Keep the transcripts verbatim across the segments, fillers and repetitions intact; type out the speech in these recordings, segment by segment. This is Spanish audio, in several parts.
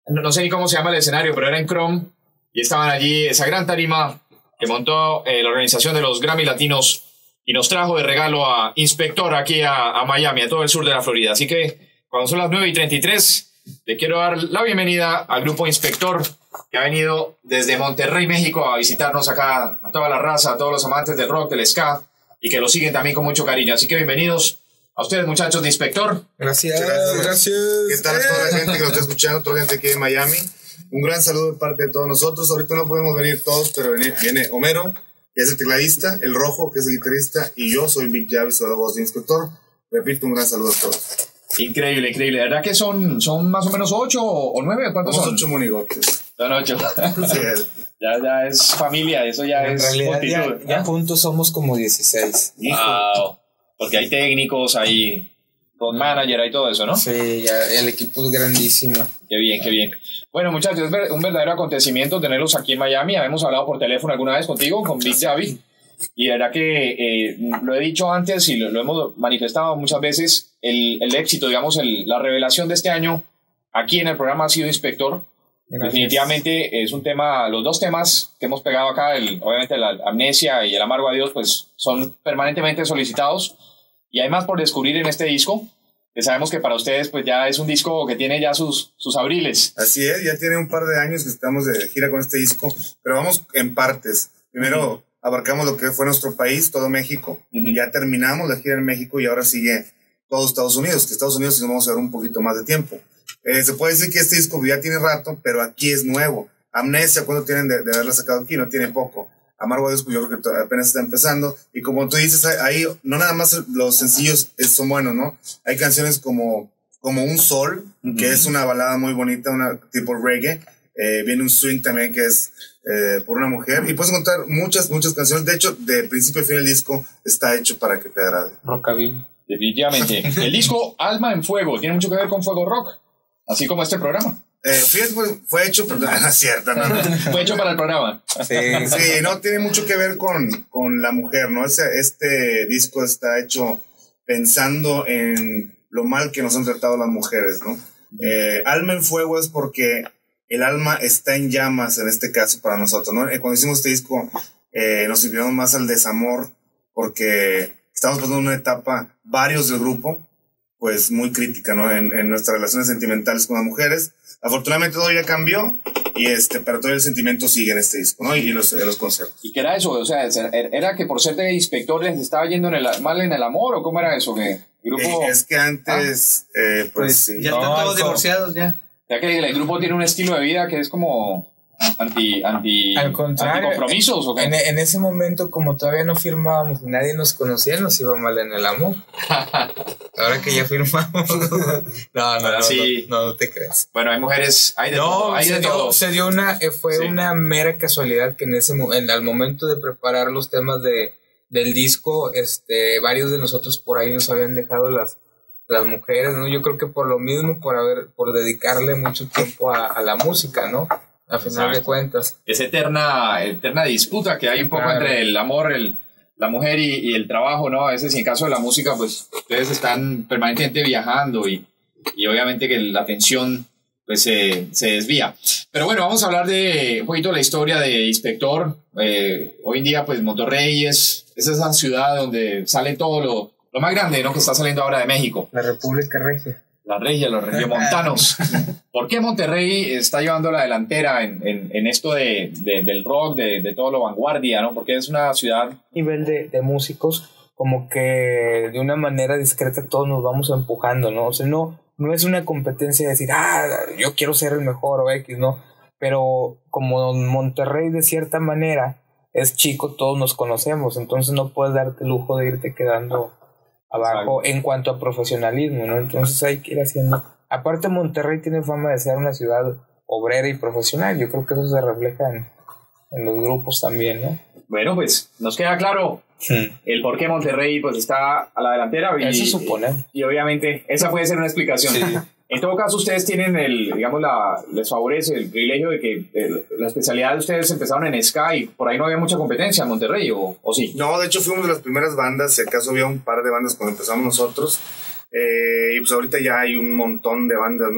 no, no sé ni cómo se llama el escenario, pero era en Chrome, y estaban allí esa gran tarima que montó eh, la organización de los Grammy Latinos y nos trajo de regalo a Inspector aquí a, a Miami, a todo el sur de la Florida. Así que cuando son las nueve y treinta y tres, le quiero dar la bienvenida al grupo Inspector, que ha venido desde Monterrey, México, a visitarnos acá, a toda la raza, a todos los amantes del rock, del ska, y que lo siguen también con mucho cariño. Así que bienvenidos a ustedes, muchachos de Inspector. Gracias, gracias. gracias. ¿Qué tal a toda la gente que nos está escuchando, toda la gente aquí en Miami? Un gran saludo de parte de todos nosotros. Ahorita no podemos venir todos, pero viene, viene Homero, que es el tecladista, el Rojo, que es el guitarrista, y yo soy Big Javi, soy la voz de Inspector. Repito, un gran saludo a todos. Increíble, increíble. ¿La verdad que son, son más o menos ocho o nueve? ¿Cuántos Somos son? ocho monigotes. Son ocho. Sí, ya, ya es familia, eso ya en es realidad multitud. ya, ya juntos somos como dieciséis. Wow. Porque hay técnicos, hay road manager, hay todo eso, ¿no? Sí, ya el equipo es grandísimo. Qué bien, qué bien. Bueno, muchachos, es ver, un verdadero acontecimiento tenerlos aquí en Miami. Habíamos hablado por teléfono alguna vez contigo, con Big Javi. Y de verdad que eh, lo he dicho antes y lo, lo hemos manifestado muchas veces, el, el éxito, digamos, el, la revelación de este año aquí en el programa ha sido Inspector. Gracias. Definitivamente es un tema, los dos temas que hemos pegado acá, el, obviamente la Amnesia y el Amargo Adiós, pues son permanentemente solicitados. Y hay más por descubrir en este disco, que sabemos que para ustedes pues ya es un disco que tiene ya sus, sus abriles. Así es, ya tiene un par de años que estamos de gira con este disco, pero vamos en partes. Primero... Uh-huh. Abarcamos lo que fue nuestro país, todo México. Uh-huh. Ya terminamos la gira en México y ahora sigue todo Estados Unidos, que Estados Unidos sí nos vamos a ver un poquito más de tiempo. Eh, se puede decir que este disco ya tiene rato, pero aquí es nuevo. Amnesia, ¿cuánto tienen de, de haberla sacado aquí? No tiene poco. Amargo Adiós, pues yo creo que apenas está empezando. Y como tú dices, ahí no nada más los sencillos son buenos, ¿no? Hay canciones como, como Un Sol, uh-huh. que es una balada muy bonita, una tipo reggae. Eh, viene un swing también que es eh, por una mujer, y puedes encontrar muchas, muchas canciones. De hecho, de principio a fin el disco está hecho para que te agrade. Rockabilly. Definitivamente. El disco Alma en Fuego tiene mucho que ver con Fuego Rock, así como este programa. Eh, fíjate, fue, fue hecho, pero no es cierto, no, no. Fue hecho para el programa. Sí, sí, no, tiene mucho que ver con, con la mujer, ¿no? Este, este disco está hecho pensando en lo mal que nos han tratado las mujeres, ¿no? Eh, Alma en Fuego es porque el alma está en llamas en este caso para nosotros, ¿no? Cuando hicimos este disco eh, nos inclinamos más al desamor porque estamos pasando una etapa, varios del grupo, pues muy crítica, ¿no? En, en nuestras relaciones sentimentales con las mujeres. Afortunadamente todo ya cambió, y este, pero todo el sentimiento sigue en este disco, ¿no? Y, y los, los conciertos. ¿Y qué era eso? O sea, ¿era que por ser de Inspector les estaba yendo en el, mal en el amor o cómo era eso? ¿Que el grupo... eh, es que antes, ¿Ah? eh, pues, pues sí. Ya están no, todos divorciados ya. Ya que el grupo tiene un estilo de vida que es como anti, anti, Al contrario, anticompromisos, ¿o qué? En, en ese momento, como todavía no firmábamos y nadie nos conocía, nos iba mal en el amor. Ahora que ya firmamos. No, no, no, sí. no, no, no te crees. Bueno, hay mujeres, hay de no, todo. Hay se, de dio, todo. se dio una, eh, fue sí. una mera casualidad que en ese en, al momento de preparar los temas de, del disco, este, varios de nosotros por ahí nos habían dejado las las mujeres, ¿no? Yo creo que por lo mismo, por haber, por dedicarle mucho tiempo a, a la música, ¿no? A final Exacto. de cuentas. Es eterna, eterna disputa que hay un poco claro. entre el amor, el, la mujer y, y el trabajo, ¿no? A veces, en caso de la música, pues, ustedes están permanentemente viajando y, y obviamente que la atención, pues, se, se desvía. Pero bueno, vamos a hablar de un poquito de la historia de Inspector. Eh, hoy en día, pues, Monterrey es, es esa ciudad donde sale todo lo Lo más grande, ¿no? Que está saliendo ahora de México. La República Regia. La Regia, los regiomontanos. ¿Por qué Monterrey está llevando la delantera en, en, en esto de, de, del rock, de, de todo lo vanguardia, ¿no? Porque es una ciudad... Nivel de, de músicos, como que de una manera discreta todos nos vamos empujando, ¿no? O sea, no, no es una competencia de decir, ah, yo quiero ser el mejor o X, ¿no? Pero como Monterrey de cierta manera es chico, todos nos conocemos, entonces no puedes darte el lujo de irte quedando... abajo en cuanto a profesionalismo, ¿no? Entonces hay que ir haciendo. Aparte, Monterrey tiene fama de ser una ciudad obrera y profesional. Yo creo que eso se refleja en, en los grupos también, ¿no? Bueno, pues nos queda claro sí. el por qué Monterrey pues está a la delantera. Y, eso supone. Y, y obviamente esa puede ser una explicación. Sí. En todo caso, ustedes tienen el, digamos, la, les favorece el privilegio de que el, la especialidad de ustedes empezaron en ska y por ahí no había mucha competencia en Monterrey, ¿o, o sí? No, de hecho fuimos de las primeras bandas, si acaso había un par de bandas cuando empezamos nosotros, eh, y pues ahorita ya hay un montón de bandas, ¿no?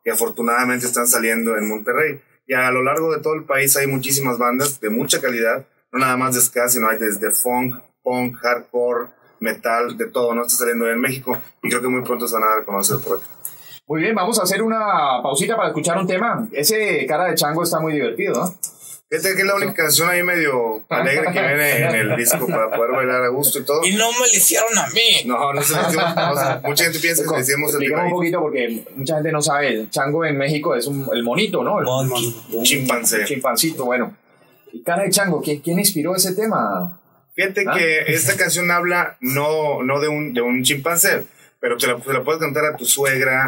que afortunadamente están saliendo en Monterrey. Y a lo largo de todo el país hay muchísimas bandas de mucha calidad, no nada más de ska, sino hay desde funk, punk, hardcore, metal, de todo, ¿no? Está saliendo en México y creo que muy pronto se van a dar a conocer por aquí. Muy bien, vamos a hacer una pausita para escuchar un tema. Ese Cara de Chango está muy divertido, ¿no? Fíjate que es la única canción ahí medio alegre que viene en el disco para poder bailar a gusto y todo. Y no me lo hicieron a mí. No, no se lo hicimos. No, o sea, mucha gente piensa que le hicimos el Explícame un poquito porque mucha gente no sabe. Chango en México es un, el monito, ¿no? El, Monkey. Un chimpancé. Un chimpancito, bueno. Y Cara de Chango, ¿quién, quién inspiró ese tema? Fíjate ¿Ah? que esta canción habla no, no de, un, de un chimpancé, pero te la, te la puedes cantar a tu suegra,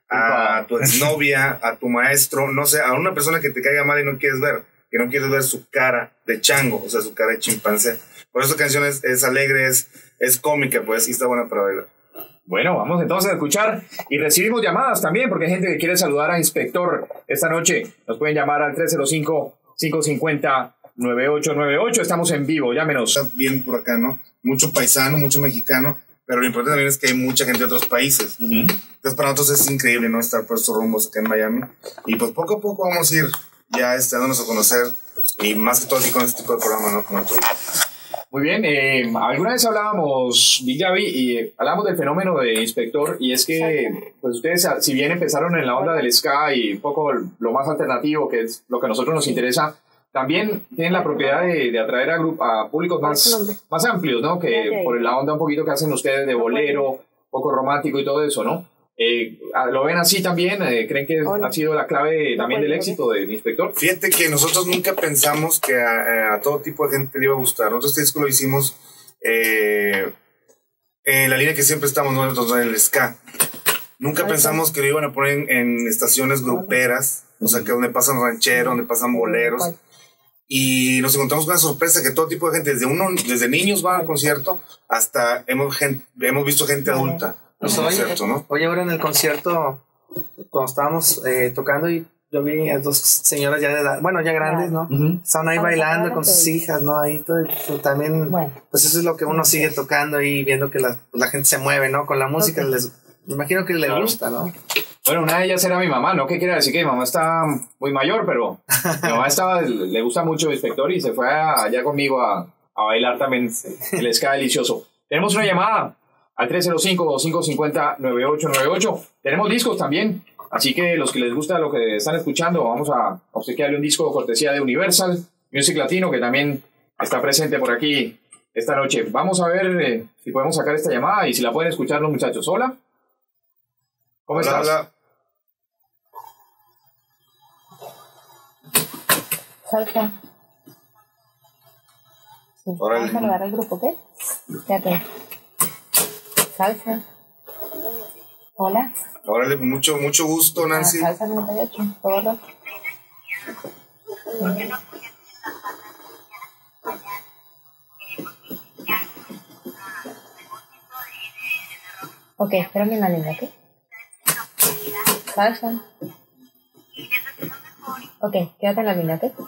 a tu exnovia, a tu maestro, no sé, a una persona que te caiga mal y no quieres ver, que no quieres ver su cara de chango, o sea, su cara de chimpancé. Por eso esta canción es, es alegre, es, es cómica, pues, y está buena para bailar. Bueno, vamos entonces a escuchar y recibimos llamadas también, porque hay gente que quiere saludar a Inspector esta noche. Nos pueden llamar al tres cero cinco, cinco cinco cero, nueve ocho nueve ocho. Estamos en vivo, llámenos. Está bien por acá, ¿no? Mucho paisano, mucho mexicano, pero lo importante también es que hay mucha gente de otros países. Uh-huh. Entonces para nosotros es increíble, ¿no? Estar por estos rumbos acá en Miami. Y pues poco a poco vamos a ir ya este, dándonos a conocer, y más que todo aquí con este tipo de programa, ¿no? Como Muy bien, eh, alguna vez hablábamos, Big Javi, y eh, hablábamos del fenómeno de Inspector, y es que pues ustedes, si bien empezaron en la onda del ska y un poco lo más alternativo, que es lo que a nosotros nos interesa, también tienen la propiedad de, de atraer a, grup, a públicos más, más amplios, ¿no? Que por la onda un poquito que hacen ustedes de bolero, un poco romántico y todo eso, ¿no? Eh, ¿Lo ven así también? Eh, ¿Creen que ha sido la clave también del éxito del Inspector? Fíjate que nosotros nunca pensamos que a, a todo tipo de gente le iba a gustar. Nosotros este disco lo hicimos eh, en la línea que siempre estamos nosotros, en el ska. Nunca Ay, pensamos que lo iban a poner en, en estaciones gruperas, o sea, que donde pasan rancheros, donde pasan boleros. Y nos encontramos con una sorpresa que todo tipo de gente, desde uno, desde niños van al concierto hasta hemos, gente, hemos visto gente adulta. Pues hoy, concierto, ¿no? Hoy ahora en el concierto, cuando estábamos eh, tocando, y yo vi a dos señoras ya de edad, bueno, ya grandes, ¿no? Uh-huh. Estaban ahí bailando con sus hijas, ¿no? Ahí todo, pues, también, bueno, pues eso es lo que uno sigue tocando y viendo que la, la gente se mueve, ¿no? Con la música, okay. les, me imagino que les gusta, ¿no? Bueno, una de ellas era mi mamá, ¿no? ¿Qué quiere decir? Que mi mamá está muy mayor, pero mi mamá estaba, le gusta mucho el Inspector y se fue allá conmigo a, a bailar también el ska delicioso. Tenemos una llamada al tres cero cinco, cinco cinco cero, nueve ocho nueve ocho. Tenemos discos también, así que los que les gusta lo que están escuchando, vamos a obsequiarle un disco cortesía de Universal Music Latino, que también está presente por aquí esta noche. Vamos a ver eh, si podemos sacar esta llamada y si la pueden escuchar los muchachos. Hola. ¿Cómo hola, estás? Hola. Salsa. Sí, vamos a saludar al grupo, ¿ok? Fíjate. Salsa. Hola. Órale, mucho, mucho gusto, Nancy. Ah, Salsa noventa y ocho, todo. Sí. Ok, espérame en la línea, ¿ok? Salsa. Ok, quédate en la línea, ¿ok?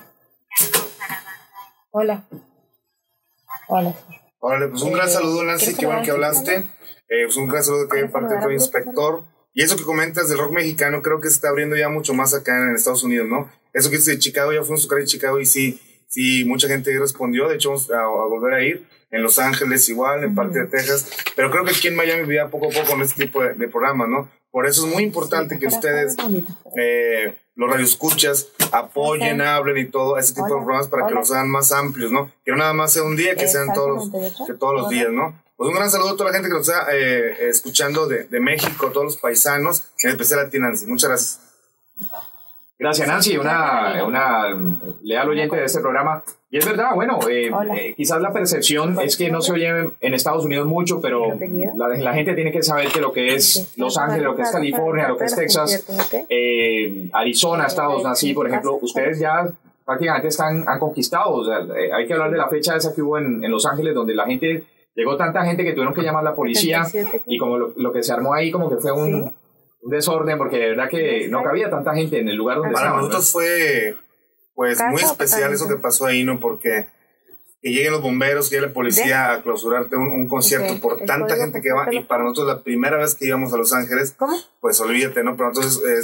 Hola. Hola. Órale, pues un gran eh, saludo, Nancy, qué bueno que hablaste. Eh, pues un gran saludo que hay en parte de todo Inspector. Y eso que comentas del rock mexicano, creo que se está abriendo ya mucho más acá en Estados Unidos, ¿no? Eso que dices de Chicago, ya fuimos a tocar en Chicago y sí, sí, mucha gente respondió. De hecho, vamos a, a volver a ir. En Los Ángeles igual, en parte de Texas. Pero creo que aquí en Miami ya poco a poco con este tipo de, de programas, ¿no? Por eso es muy importante que ustedes, eh, los radioescuchas, apoyen, hablen y todo ese tipo de programas para que los hagan más amplios, ¿no? Que no nada más sea un día, que sean todos los, que todos los días, ¿no? Pues un gran saludo a toda la gente que nos está eh, escuchando de, de México, todos los paisanos, en especial a ti, Nancy. Muchas gracias. Gracias, Nancy, una, una leal oyente de este programa. Y es verdad, bueno, eh, eh, quizás la percepción es que no se oye en Estados Unidos mucho, pero la, la gente tiene que saber que lo que es Los Ángeles, lo que es California, lo que es Texas, eh, Arizona, estados así, por ejemplo, ustedes ya prácticamente están, han conquistado. O sea, eh, hay que hablar de la fecha esa que hubo en, en Los Ángeles, donde la gente, llegó tanta gente que tuvieron que llamar a la policía, y como lo, lo que se armó ahí como que fue un... un desorden, porque de verdad que no cabía tanta gente en el lugar donde para estaban. Para nosotros, ¿no? Fue pues muy especial eso que pasó ahí, ¿no? Porque que lleguen los bomberos, que llegue la policía a clausurarte un, un concierto okay. por tanta gente que va, y para nosotros la primera vez que íbamos a Los Ángeles, ¿cómo? Pues olvídate, ¿no? Pero entonces es, sí.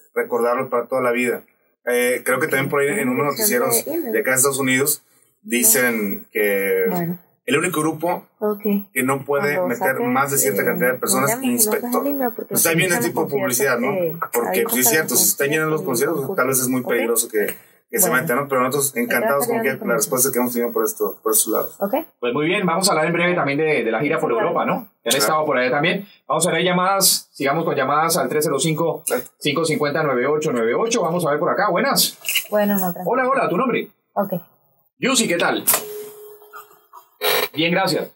recordarlo para toda la vida. Eh, creo que también por ahí en unos noticieros de acá de Estados Unidos dicen que Bueno. el único grupo Okay. que no puede Cuando meter saques, más de cierta eh, cantidad de personas, llama y no inspector. dejas el email porque Pues está bien están ese tipo de conciertos publicidad, ¿no? que- Porque hay pues, sí es cosas cierto, si están llenos los conciertos, conciertos, tal vez es muy ok. peligroso que, que se Bueno. metan, ¿no? Pero nosotros encantados con que la respuesta que hemos tenido por esto, por estos lados. ¿Ok? Pues muy bien, vamos a hablar en breve también de, de la gira por Europa, ¿no? Que han estado por allá también. Vamos a ver llamadas, sigamos con llamadas al tres cero cinco, cinco cinco cero, nueve ocho nueve ocho. Vamos a ver por acá, buenas. Bueno, no, tranquilo. Hola, hola, ¿tu nombre? Ok. Yusi, ¿qué tal? Bien, gracias.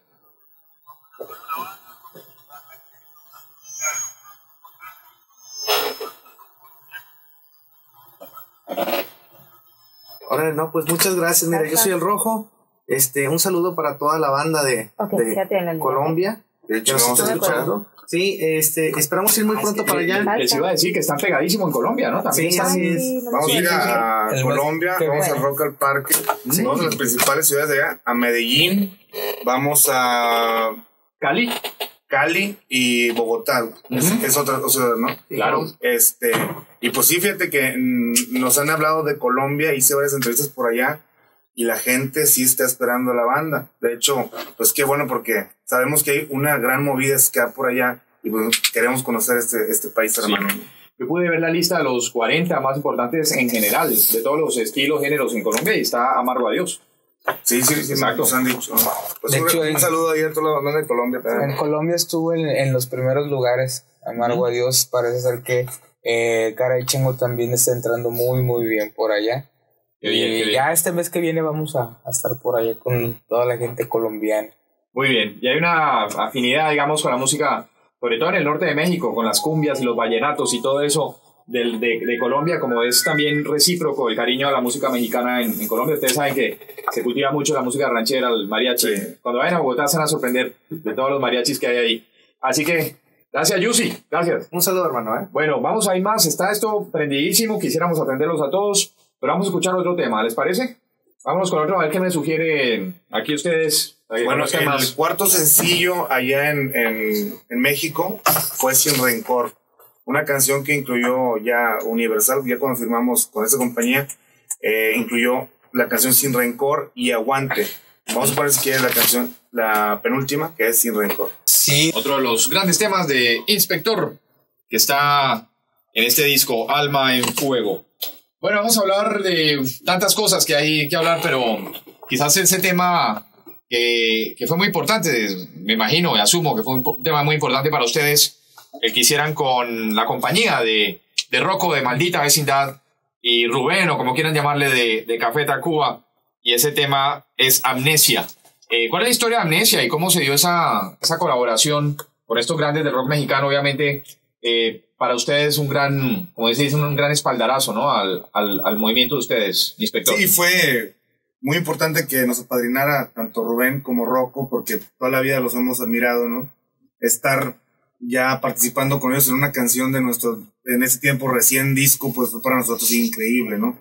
Ahora, no, pues muchas gracias. Mira, yo soy el Rojo. Este, un saludo para toda la banda de, Ok, de ya tienen la línea. Colombia. De hecho, que nos vamos está a escuchar. escuchando. Sí, este, esperamos ir muy pronto para allá. Les iba a decir que están pegadísimos en Colombia, ¿no? También Sí, están... así es. Ay, no Vamos a me ir acuerdo. a, a El más- Colombia, qué vamos bueno. a Rock al Parque, Sí. vamos a las principales ciudades de allá, a Medellín, vamos a Cali. Cali y Bogotá. Es, Ujú. es otra cosa, ¿no? Claro. Este, y pues sí, fíjate que mm, nos han hablado de Colombia, hice varias entrevistas por allá y la gente sí está esperando a la banda. De hecho, pues qué bueno porque sabemos que hay una gran movida ska por allá y pues queremos conocer este, este país, hermano. Yo pude ver la lista de los cuarenta más importantes en general, de todos los estilos, géneros en Colombia, y está Amargo a Dios. Sí, sí, sí, Exacto. nos han dicho. Pues De un, hecho, un en- saludo ahí a toda la banda de Colombia también. En Colombia estuvo en, en los primeros lugares. Amargo a Dios, parece ser que eh, Cara y Chingo también está entrando muy, muy bien por allá. Qué bien, y qué bien. ya este mes que viene vamos a, a estar por allá con toda la gente colombiana. Muy bien, y hay una afinidad, digamos, con la música, sobre todo en el norte de México, con las cumbias y los vallenatos y todo eso del, de, de Colombia, como es también recíproco el cariño a la música mexicana en, en Colombia. Ustedes saben que se cultiva mucho la música ranchera, el mariachi. Sí. Cuando vayan a Bogotá se van a sorprender de todos los mariachis que hay ahí. Así que, gracias, Yusi, gracias. Un saludo, hermano, ¿eh? Bueno, vamos a ir más, está esto prendidísimo, quisiéramos atenderlos a todos, pero vamos a escuchar otro tema, ¿les parece? Vámonos con otro, a ver qué me sugieren aquí ustedes. Ahí, Bueno, conozcan el más. cuarto sencillo allá en, en, en México fue Sin Rencor, una canción que incluyó ya Universal, ya cuando firmamos con esa compañía, eh, incluyó la canción Sin Rencor y Aguante. Vamos a poner si quieren la canción, la penúltima, que es Sin Rencor. Sí, Otro de los grandes temas de Inspector, que está en este disco, Alma en Fuego. Bueno, vamos a hablar de tantas cosas que hay que hablar, pero quizás ese tema que, que fue muy importante, me imagino y asumo que fue un tema muy importante para ustedes, el que hicieran con la compañía de, de Rocco, de Maldita Vecindad, y Rubén, o como quieran llamarle, de, de Café Tacuba, y ese tema es Amnesia. Eh, ¿Cuál es la historia de Amnesia y cómo se dio esa, esa colaboración con estos grandes del rock mexicano? Obviamente, eh, para ustedes un gran, como dicen, un gran espaldarazo, ¿no? Al, al, al movimiento de ustedes, Inspector. Sí, fue muy importante que nos apadrinara tanto Rubén como Rocco, porque toda la vida los hemos admirado, ¿no? Estar ya participando con ellos en una canción de nuestro, en ese tiempo recién disco, pues fue para nosotros increíble, ¿no?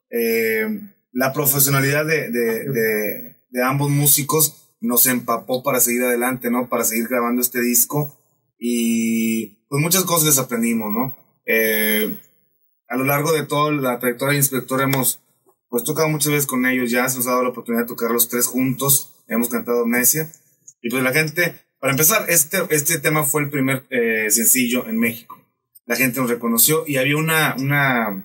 Eh, la profesionalidad de, de, de, de ambos músicos nos empapó para seguir adelante, ¿no? Para seguir grabando este disco y pues muchas cosas les aprendimos, ¿no? Eh, a lo largo de toda la trayectoria de Inspector hemos pues tocado muchas veces con ellos, ya se nos ha dado la oportunidad de tocar los tres juntos, hemos cantado Amnesia y pues la gente, para empezar, este, este tema fue el primer eh, sencillo en México, la gente nos reconoció y había una, una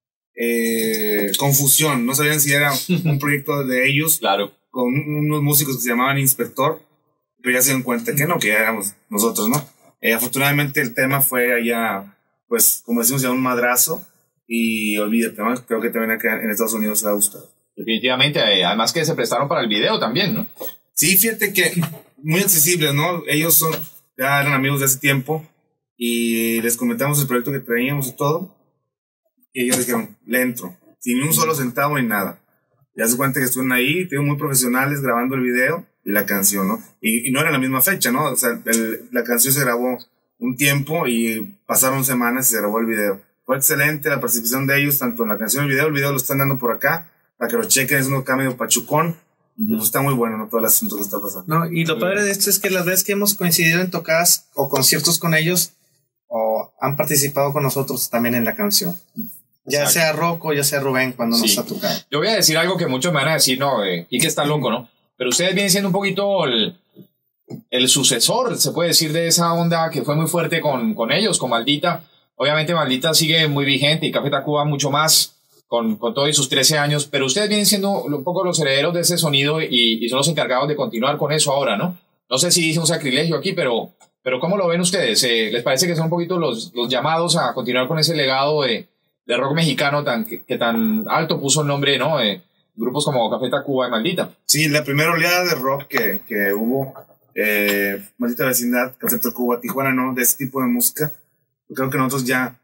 eh, confusión, no sabían si era un proyecto de ellos Claro. con unos músicos que se llamaban Inspector, pero ya se dieron cuenta que no, que éramos nosotros, ¿no? Eh, afortunadamente el tema fue allá, pues como decimos, ya un madrazo y olvídate, ¿no? Creo que también acá en Estados Unidos les ha gustado. Definitivamente, eh, además que se prestaron para el video también, ¿no? Sí, fíjate que muy accesibles, ¿no? Ellos son, ya eran amigos de hace tiempo y les comentamos el proyecto que traíamos y todo. Y ellos dijeron, le entro, sin ni un solo centavo ni nada. Ya se cuenta que estuvieron ahí, tengo muy profesionales grabando el video y la canción, ¿no? Y, y no era la misma fecha, ¿no? O sea, el, la canción se grabó un tiempo y pasaron semanas y se grabó el video. Fue excelente la participación de ellos, tanto en la canción y el video. El video lo están dando por acá, para que lo chequen, es un cambio pachucón. Y pues está muy bueno, ¿no? Todo el asunto que está pasando. No, y lo padre de esto es que las veces que hemos coincidido en tocadas o conciertos con ellos, o han participado con nosotros también en la canción. Ya Exacto. sea Rocco, ya sea Rubén, cuando sí. nos ha tocado. Yo voy a decir algo que muchos me van a decir, no, eh, y que está loco, ¿no? Pero ustedes vienen siendo un poquito el, el sucesor, se puede decir, de esa onda que fue muy fuerte con, con ellos, con Maldita. Obviamente Maldita sigue muy vigente y Café Tacuba mucho más, con, con todos sus trece años, pero ustedes vienen siendo un poco los herederos de ese sonido y, y son los encargados de continuar con eso ahora, ¿no? No sé si hice un sacrilegio aquí, pero, pero ¿cómo lo ven ustedes? Eh, ¿Les parece que son un poquito los, los llamados a continuar con ese legado de, de rock mexicano tan, que, que tan alto puso el nombre, ¿no? Eh, grupos como Café Tacuba y Maldita. Sí, la primera oleada de rock que, que hubo, eh, Maldita Vecindad, Café Tacuba, Tijuana, ¿no? De ese tipo de música. Creo que nosotros ya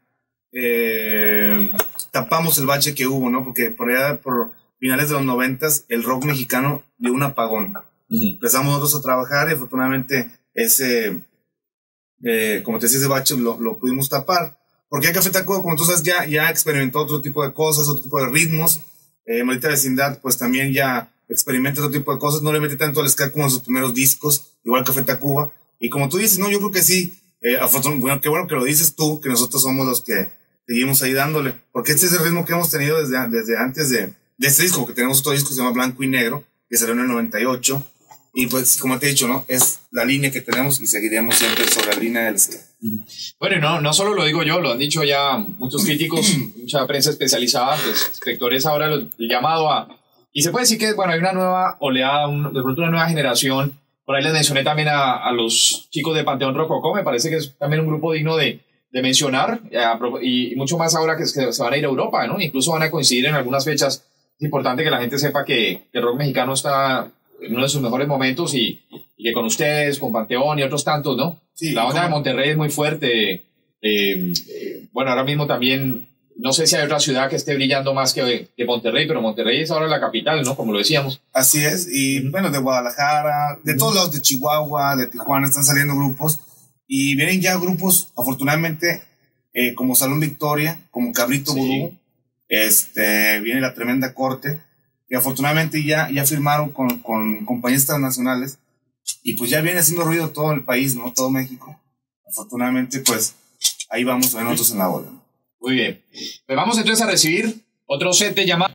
eh, tapamos el bache que hubo, ¿no? Porque por allá, por finales de los noventas, el rock mexicano dio un apagón. Uh-huh. Empezamos nosotros a trabajar y afortunadamente ese, eh, como te decía, ese bache lo, lo pudimos tapar. Porque Café Tacuba, como tú sabes, ya, ya experimentó otro tipo de cosas, otro tipo de ritmos. Eh, Maldita Vecindad, pues también ya experimenta otro tipo de cosas. No le mete tanto al ska como en sus primeros discos, igual Café Tacuba. Y como tú dices, no, yo creo que sí. Eh, bueno, qué bueno que lo dices tú, que nosotros somos los que seguimos ahí dándole. Porque este es el ritmo que hemos tenido desde, desde antes de, de este disco, que tenemos otro disco que se llama Blanco y Negro, que salió en el noventa y ocho. Y pues, como te he dicho, ¿no? Es la línea que tenemos y seguiremos siempre sobre la línea del ska. Bueno, no, no solo lo digo yo, lo han dicho ya muchos críticos, mucha prensa especializada, pues, sectores ahora lo, el llamado a... Y se puede decir que, bueno, hay una nueva oleada, un, de pronto una nueva generación. Por ahí les mencioné también a, a los chicos de Panteón Rococó, me parece que es también un grupo digno de, de mencionar, y, y mucho más ahora que, es que se van a ir a Europa, ¿no? Incluso van a coincidir en algunas fechas. Es importante que la gente sepa que, que el rock mexicano está en uno de sus mejores momentos y, y que con ustedes, con Panteón y otros tantos, ¿no? Sí, la onda de Monterrey es muy fuerte. Eh, eh, bueno, ahora mismo también, no sé si hay otra ciudad que esté brillando más que, que Monterrey, pero Monterrey es ahora la capital, ¿no? Como lo decíamos. Así es, y bueno, de Guadalajara, de todos lados, de Chihuahua, de Tijuana, están saliendo grupos, y vienen ya grupos, afortunadamente, eh, como Salón Victoria, como Cabrito sí. Vudú, este, viene La Tremenda Corte, y afortunadamente ya, ya firmaron con, con compañías transnacionales, y pues ya viene haciendo ruido todo el país, ¿no? Todo México. Afortunadamente, pues, ahí vamos a ver nosotros en la bola. Muy bien. Pues vamos entonces a recibir otro set de llamadas.